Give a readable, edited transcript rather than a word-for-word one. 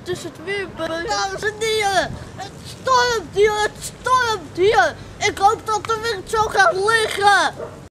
het is het weer. Dames en heren, het stormt hier, het stormt hier. Ik hoop dat de wind zo gaat liggen.